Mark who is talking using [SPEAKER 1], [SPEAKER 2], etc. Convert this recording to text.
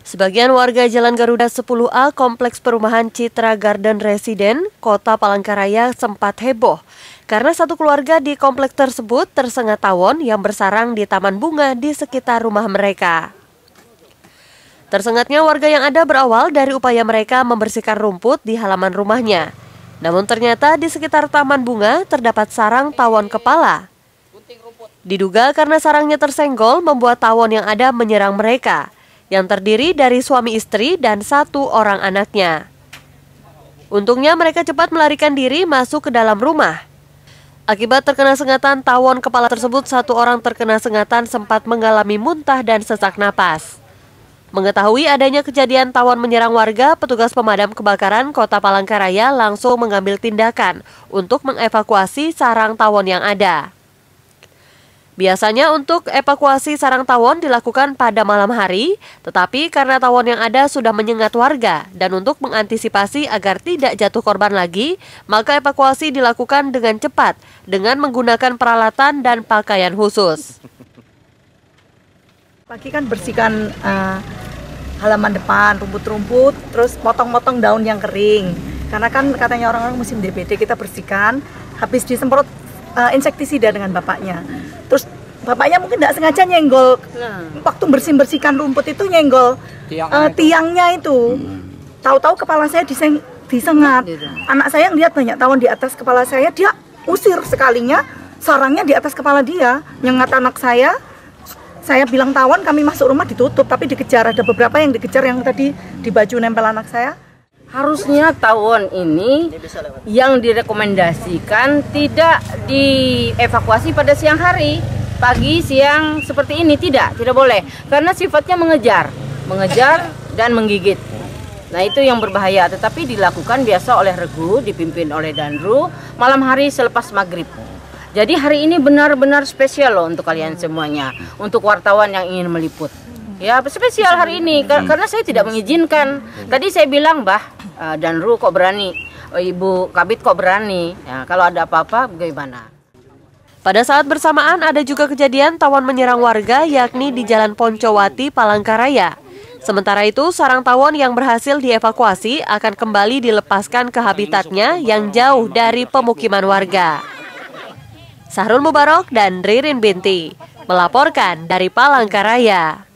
[SPEAKER 1] Sebagian warga Jalan Garuda 10A Kompleks Perumahan Citra Garden Residen, Kota Palangkaraya sempat heboh karena satu keluarga di kompleks tersebut tersengat tawon yang bersarang di taman bunga di sekitar rumah mereka. Tersengatnya warga yang ada berawal dari upaya mereka membersihkan rumput di halaman rumahnya. Namun ternyata di sekitar taman bunga terdapat sarang tawon kepala. Diduga karena sarangnya tersenggol membuat tawon yang ada menyerang mereka, yang terdiri dari suami istri dan satu orang anaknya. Untungnya mereka cepat melarikan diri masuk ke dalam rumah. Akibat terkena sengatan tawon kepala tersebut, satu orang terkena sengatan sempat mengalami muntah dan sesak napas. Mengetahui adanya kejadian tawon menyerang warga, petugas pemadam kebakaran Kota Palangkaraya langsung mengambil tindakan untuk mengevakuasi sarang tawon yang ada. Biasanya untuk evakuasi sarang tawon dilakukan pada malam hari, tetapi karena tawon yang ada sudah menyengat warga dan untuk mengantisipasi agar tidak jatuh korban lagi, maka evakuasi dilakukan dengan cepat dengan menggunakan peralatan dan pakaian khusus.
[SPEAKER 2] Pagi kan bersihkan halaman depan, rumput-rumput, terus potong-potong daun yang kering. Karena kan katanya orang-orang musim DBD kita bersihkan, habis disemprot insektisida dengan bapaknya. Terus bapaknya mungkin tidak sengaja nyenggol, waktu bersihkan rumput itu nyenggol tiangnya itu. Tahu-tahu kepala saya disengat. Anak saya lihat banyak tawon di atas kepala saya, dia usir sekalinya, sarangnya di atas kepala dia, nyengat anak saya. Saya bilang tawon, kami masuk rumah ditutup, tapi dikejar. Ada beberapa yang dikejar yang tadi di baju nempel anak saya.
[SPEAKER 3] Harusnya tawon ini yang direkomendasikan tidak dievakuasi pada siang hari, pagi, siang seperti ini tidak boleh, karena sifatnya mengejar dan menggigit. Nah itu yang berbahaya, tetapi dilakukan biasa oleh regu, dipimpin oleh Danru, malam hari selepas maghrib. Jadi hari ini benar-benar spesial loh untuk kalian semuanya, untuk wartawan yang ingin meliput. Ya spesial hari ini, karena saya tidak mengizinkan. Tadi saya bilang, Danru kok berani, Ibu Kabit kok berani, ya, kalau ada apa-apa bagaimana?
[SPEAKER 1] Pada saat bersamaan ada juga kejadian tawon menyerang warga yakni di Jalan Poncowati, Palangkaraya. Sementara itu sarang tawon yang berhasil dievakuasi akan kembali dilepaskan ke habitatnya yang jauh dari pemukiman warga. Sahrul Mubarok dan Ririn Binti melaporkan dari Palangkaraya.